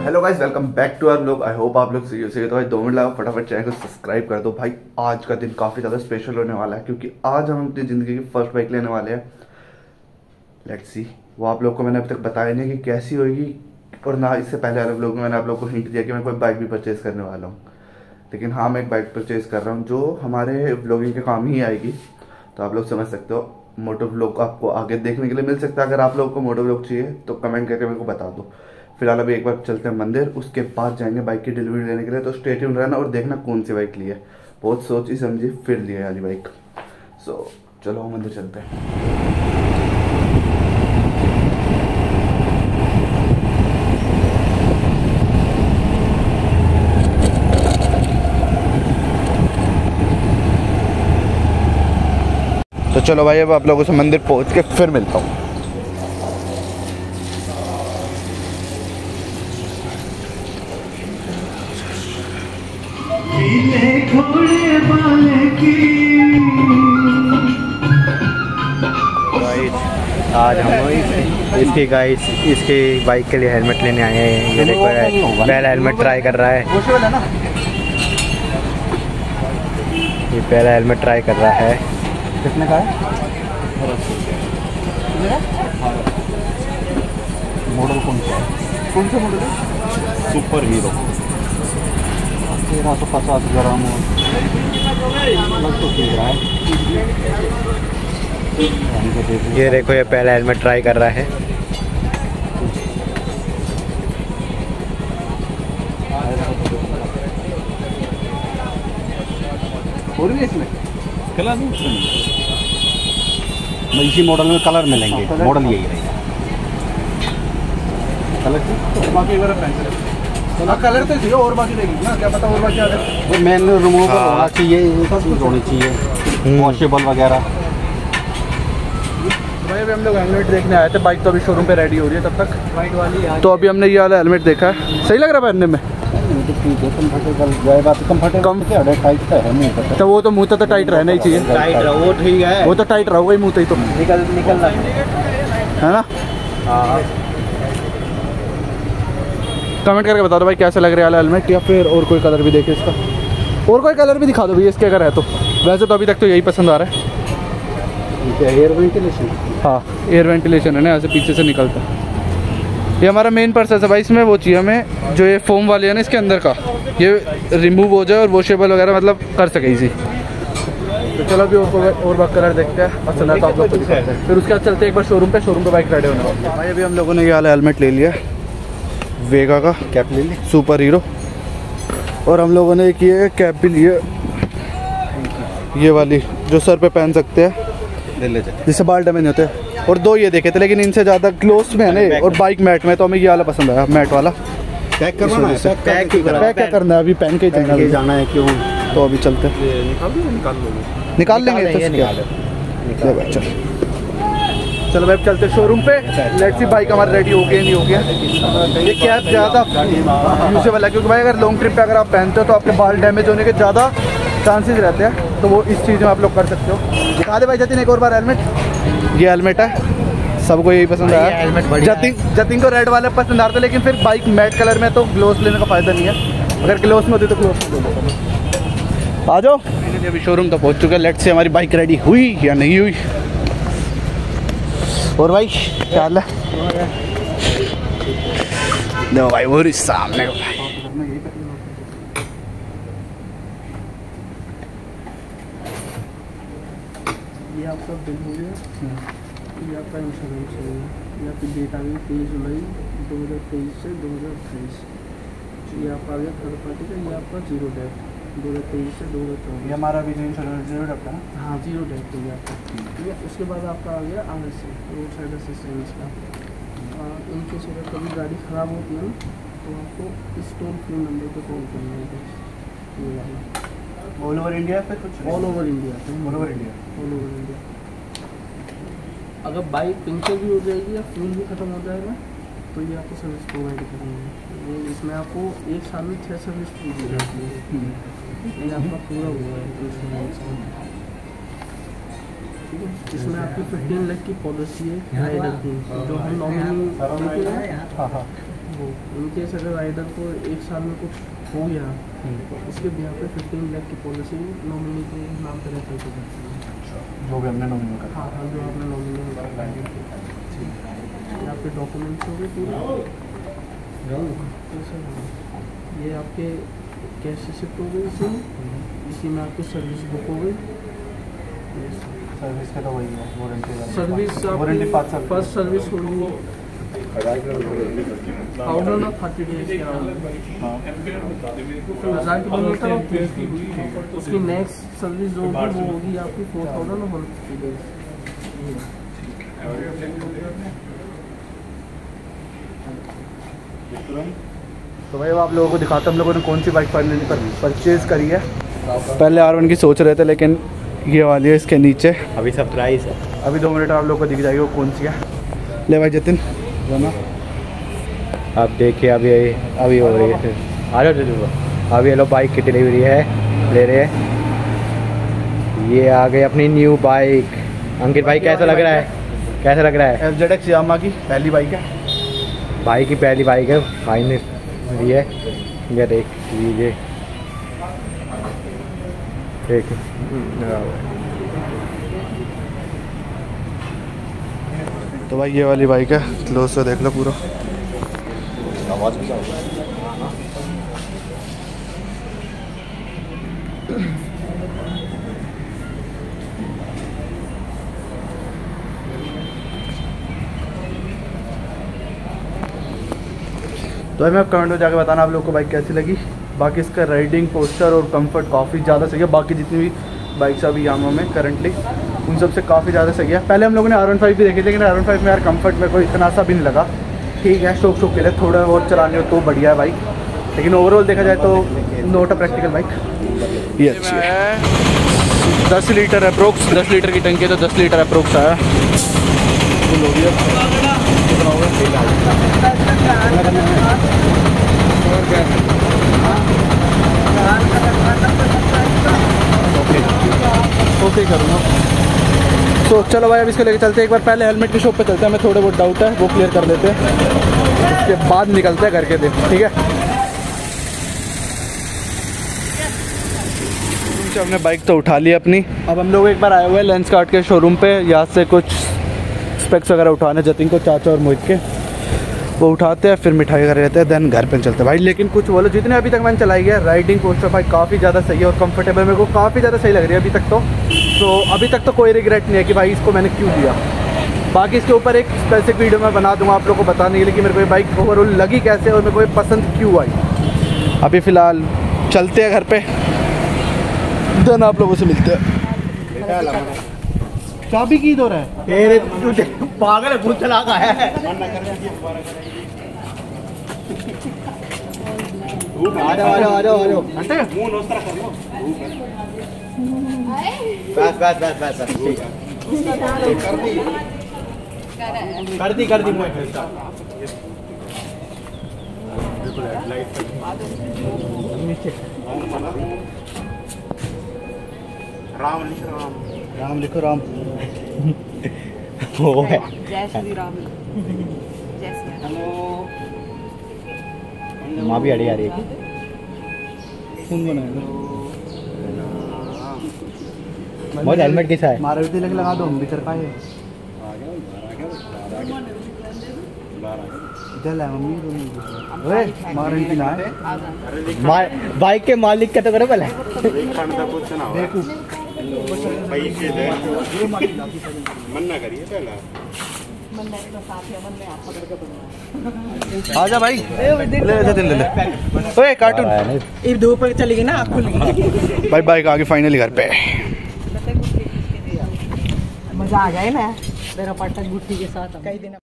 Hello guys, welcome back to our vlog. I hope आप लोग सही हो। तो भाई 2 मिनट लगा, फटाफट चैनल को सब्सक्राइब कर दो भाई। आज का दिन काफ़ी ज़्यादा स्पेशल होने वाला है क्योंकि आज हम अपनी ज़िंदगी की फर्स्ट बाइक लेने वाले हैं। Let's see. वो आप लोग को मैंने अभी तक बताया नहीं कि कैसी होगी, और ना इससे पहले वाले व्लॉग में मैंने आप लोग को हिंट दिया कि मैं कोई बाइक भी परचेज़ करने वाला हूँ। लेकिन हाँ, मैं एक बाइक परचेज़ कर रहा हूँ जो हमारे व्लॉगिंग के काम ही आएगी। तो आप लोग समझ सकते हो, मोटो व्लॉग आपको आगे देखने के लिए मिल सकता है। अगर आप लोगों को मोटो व्लॉग चाहिए तो कमेंट करके मेरे को बता दो। फिलहाल अभी एक बार चलते हैं मंदिर, उसके बाद जाएंगे बाइक की डिलीवरी लेने के लिए। तो स्टे ट्यून्ड रहना और देखना कौन सी बाइक ली है। बहुत सोची समझी फिर ली है वाली बाइक। सो चलो मंदिर चलते हैं। तो चलो भाई, अब आप लोगों से मंदिर पहुंच के फिर मिलता हूँ। आज हम इसकी गाइस इसकी बाइक के लिए हेलमेट लेने आए हैं। ये देखो पहला हेलमेट ट्राई कर रहा है। ये पहला हेलमेट ट्राई कर रहा है। कितने का है? मॉडल कौन सा है? कौन सा मॉडल है? सुपर हीरो 1350 ग्राम तो ठीक रहा है। ये देखो, ये पहला हेलमेट ट्राई कर रहा है। और भी इसमें कलर नहीं, इसी मॉडल में कलर मिलेंगे। मॉडल यही रहेगा। कलर तो बाकी बार कलर तो चाहिए और बाकी देगी ना, क्या पता और बाकी आ जाए। मेन रिमूवेबल होना चाहिए, ये सब चीज़ होनी चाहिए, वॉशेबल वगैरह। भाई अभी हम लोग हेलमेट देखने आए थे। बाइक तो अभी शोरूम पे रेडी हो रही है तब तक वाइट वाली। तो अभी हमने ये वाला हेलमेट देखा है, सही लग रहा है पहनने में। तो वो तो मुँह तो टाइट रहना ही चाहिए। टाइट रहो, वो ठीक है। वो तो टाइट रहोगा ही मुँह तो निकलना है ना। हाँ, कमेंट करके बता दो भाई कैसा लग रहा है हेलमेट, या फिर और कोई कलर भी देखे इसका। और कोई कलर भी दिखा दो भैया इसके अगर है तो। वैसे तो अभी तक तो यही पसंद आ रहा है। Air ventilation. हाँ, एयर वेंटिलेशन है ना, ऐसे पीछे से निकलता है। ये हमारा मेन पर्पस है भाई। इसमें वो चाहिए हमें जो ये फोम वाली है ना, इसके अंदर का ये रिमूव हो जाए और वॉशेबल वगैरह मतलब कर सके इसी। तो चलो अभी और बात कलर देखते हैं। पसंद है तो आप लोग को दिखाते हैं, फिर उसके बाद चलते हैं एक बार शोरूम पे बाइक रेडी होने वाली है। भाई अभी हम लोगों ने ये वाला हेलमेट ले लिया, वेगा का कैप ले ली, सुपर हीरो। और हम लोगों ने एक ये कैप भी ली है, ये वाली जो सर पे पहन सकते हैं, जिससे बाल डैमेज होते हैं। और 2 ये देखे थे, लेकिन इनसे ज़्यादा ग्लोस में है ना और बाइक मैट में, तो हमें ये वाला पसंद आया, मैट वाला। पैक करना है, पैक क्या करना है, अभी पहन के ही जाना है। क्यों? तो अभी चलते हैं। निकाल लेंगे। चलो भाई चलते शोरूम पे। लेट्स सी बाइक हमारी रेडी हो गया नहीं हो गया। ये कैप ज़्यादा यूजेबल है क्योंकि भाई अगर लॉन्ग ट्रिप पे अगर आप पहनते हो तो आपके बाल डैमेज होने के ज़्यादा चांसेस रहते हैं। तो वो इस चीज़ में आप लोग कर सकते हो। दिखा दे भाई जतिन एक और बार हेलमेट। ये हेलमेट है, सबको यही पसंद आया। जतिन को रेड वाले पसंद आ रहे थे, लेकिन फिर बाइक मैट कलर में तो ग्लोस लेने का फ़ायदा नहीं है। अगर ग्लोस में होती तो ग्लोस में ले लेता। आ जाओ, अभी शोरूम तो पहुँच चुका है। लेट्स से हमारी बाइक रेडी हुई या नहीं हुई। और भाई क्या हाल है? देखो भाई वो सामने भाई। ये आपका बिल हो गया, ये आपका इंश्योरेंस हो गया, ये आपकी डेट आ गई 23 जुलाई 2023 से 2028। ये आपका आ गया थर्ड पार्टी का, ये आपका 0 डेट 2023 से 2024। ये हमारा भी जो इंश्योरेंस 0 डेट है ना। हाँ 0 डेट हो गया आपका, ठीक है। उसके बाद आपका आ गया RSA, रोड साइड असिस्टेंस का। इनकेस अगर कभी गाड़ी ख़राब होती है तो आपको इस टोल फ्री नंबर पर कॉल करना है। ये वाला ऑल ओवर इंडिया पे कुछ? All over India. All over India. All over India. अगर बाइक पंचर भी हो जाएगी या फ्यूल भी ख़त्म हो जाएगा तो ये आपको सर्विस प्रोवाइड करेंगे। ये इसमें आपको 1 साल में 6 सर्विस फ्री दी जाती है। ये आपका पूरा हुआ है इंश्योरेंस। ठीक है, इसमें आपकी 15 लाख की पॉलिसी है राइडर की, जो हम नॉमिनी देते हैं वो इनकेस अगर राइडर को 1 साल में कुछ हो गया तो इसके बिहार पे 15 लाख की पॉलिसी नॉमिनी के नाम पर रेफर कर सकते हैं। जो भी हमने नॉमिनी का। हाँ हाँ, जो आपने नॉमिनी में आपके डॉक्यूमेंट्स हो गए पूरे। ये आपके कैश रिसिप्ट हो गई इसी में आपकी सर्विस बुक हो गई। सर्विस का तो वही है, warranty service warranty first service होगी आउटर ना 30 डेज के अराउंड 1000 किलोमीटर। उसकी नेक्स्ट सर्विस जो होगी वो होगी आपकी 4150 डेज। तो भाई अब आप लोगों को दिखाता हूँ हम लोगों ने कौन सी बाइक फाइनली परचेज़ करी है। पहले R1 की सोच रहे थे लेकिन ये वाली है इसके नीचे। अभी सरप्राइज है, अभी 2 मिनट आप लोगों को दिख जाएगी वो कौन सी है। ले भाई जतिन ना, आप देखिए अभी हो रही है। आ जाओ जरूर, अभी ये लो बाइक की डिलीवरी है, ले रहे हैं। ये आ गई अपनी न्यू बाइक। अंकित भाई कैसा लग रहा है, कैसा लग रहा है? FZX यामा की पहली बाइक है, भाई की पहली बाइक है फाइनल ये। ये देख लीजिए, ठीक तो भाई ये वाली बाइक है, क्लोज से देख लो पूरा। तो मैं कमेंट में जाकर बताना आप लोगों को बाइक कैसी लगी। बाकी इसका राइडिंग पोस्चर और कंफर्ट काफ़ी ज़्यादा सही है। बाकी जितनी भी बाइक्स अभी यामा में करंटली उन सब से काफ़ी ज़्यादा सही है। पहले हम लोगों ने R15 भी देखी लेकिन R15 में यार कंफर्ट में कोई इतना सा भी नहीं लगा। ठीक है शौक के लिए थोड़ा बहुत चलाने हो तो बढ़िया है बाइक, लेकिन ओवरऑल देखा जाए तो नॉट अ प्रैक्टिकल बाइक। ये अच्छी है, 10 लीटर अप्रोक्स, 10 लीटर की टंकी है तो 10 लीटर अप्रोक्स आया। ओके करूँगा। तो चलो भाई अब इसको लेके चलते हैं, एक बार पहले हेलमेट की शॉप पे चलते हैं, हमें थोड़े बहुत डाउट है वो क्लियर कर लेते हैं, उसके बाद निकलते हैं घर के दिन। ठीक है हमने बाइक तो उठा ली अपनी। अब हम लोग एक बार आए हुए हैं लेंसकार्ट के शोरूम पे, यहाँ से कुछ स्पेक्स वगैरह उठाने जतिन को, चाचा और मोहित के, वो उठाते हैं फिर मिठाई कर लेते हैं, देन घर पे चलते हैं भाई। लेकिन कुछ बोलो, जितने अभी तक मैंने चलाई है राइडिंग पोस्टर भाई काफ़ी ज़्यादा सही है और कंफर्टेबल, मेरे को काफ़ी ज़्यादा सही लग रही है अभी तक तो अभी तक तो कोई रिग्रेट नहीं है कि भाई इसको मैंने क्यों दिया। बाकी इसके ऊपर एक स्पेसिफिक वीडियो मैं बना दूँगा आप लोगों को बताने के लिए कि मेरे को ये बाइक ओवरऑल लगी कैसे और मेरे को ये पसंद क्यों आई। अभी फ़िलहाल चलते हैं घर पे, देन आप लोगों से मिलते हैं। चाबी की दो रहा है पागल है, भूल चला का है। आ जाओ बस कर दी राम लिखो राम। वो है जय श्री राम। जय श्री राम। माँ भी अड़ी आ रही है। कौन बनाएगा? मोर हेलमेट कैसा है? मारा भी तिलक लगा दो, हम भी चरका है। जल है मम्मी ओए वारंटी ना है। बाइक के मालिक का तो करो पहले। देखो मन्ना करिए पहला। आजा भाई ले ले ओए कार्टून धूप चलेगी ना खुल गई। भाई बाइक आ गई फाइनली घर पे। मजा आ जाए ना मेरा पट्टा गुट्टी के साथ कई दिन।